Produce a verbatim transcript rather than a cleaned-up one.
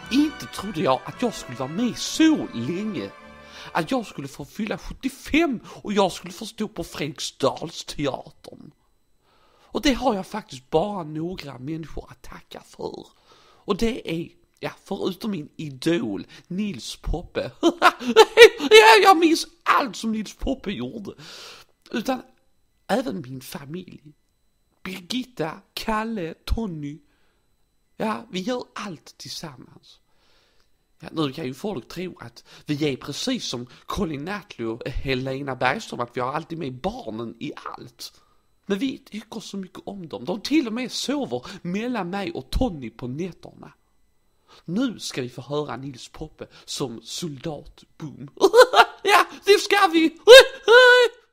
Inte trodde jag att jag skulle vara med så länge. Att jag skulle få fylla sjuttiofem och jag skulle få stå på Fredriksdalsteatern. Och det har jag faktiskt bara några människor att tacka för. Och det är, ja, förutom min idol Nils Poppe. Ja, jag minns allt som Nils Poppe gjorde. Utan även min familj. Birgitta, Kalle, Tony. Ja, vi gör allt tillsammans. Ja, nu kan ju folk tro att vi är precis som Colin Natley och Helena Bergström, att vi har alltid med barnen i allt. Men vi tycker så mycket om dem. De till och med sover mellan mig och Tony på nätterna. Nu ska vi få höra Nils Poppe som soldat Boom. Ja, det ska vi!